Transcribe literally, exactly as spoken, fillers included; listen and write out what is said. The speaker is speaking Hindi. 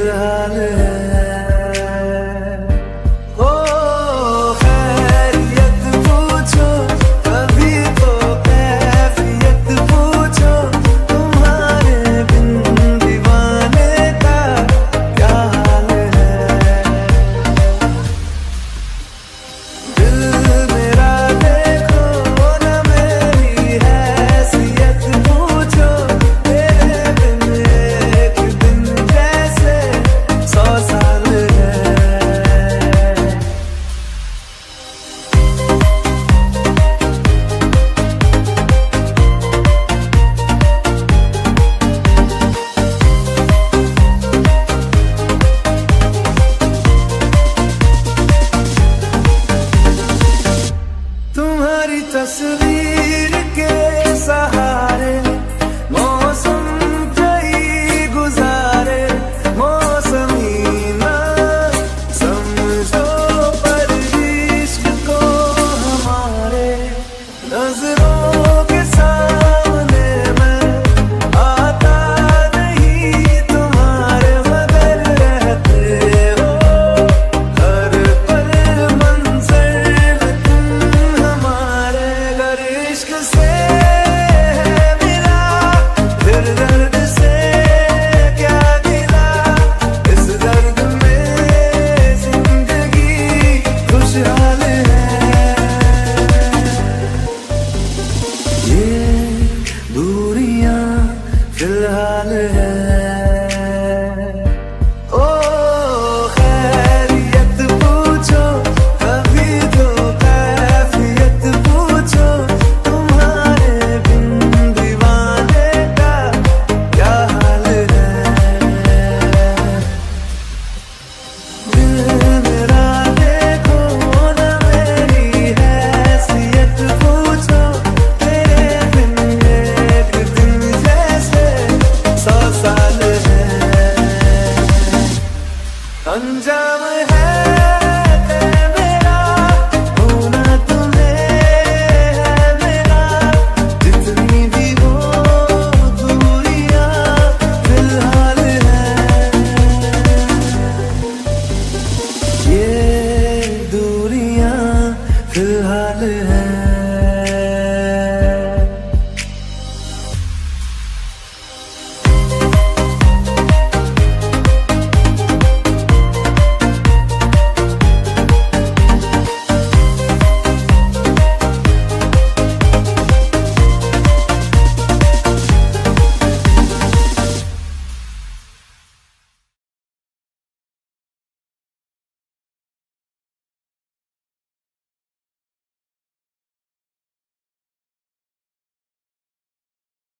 फिलहाल है। ओ खैरियत पूछो कभी तो कैफियत पूछो, तुम्हारे बिन दीवाने का क्या हाल है। दिल मेरा देखो न मेरी हैसियत पूछो, तेरे बिन एक दिन जैसे सौ साल है। तुम्हारी तस्वीर के सहारे मौसम कई गुजारे, मौसमी ना समझो पर इश्क को हमारे। नजरों के सामने मैं आता नहीं तुम्हारे, मगर रहते हो हर पल मंजर में तुम हमारे। अगर इश्क से मिला फिर दर्द से क्या गिला, इस दर्द में जिंदगी खुशहाल है। ये दूरियां फिलहाल है। ओ खैरियत पूछो कभी तो कैफियत पूछो, तुम्हारे बिन दीवाने का क्या हाल है। दिल मेरा देखो न मेरी हैसियत पूछो, तेरे बिन एक दिन जैसे सौ साल है। अंजाम है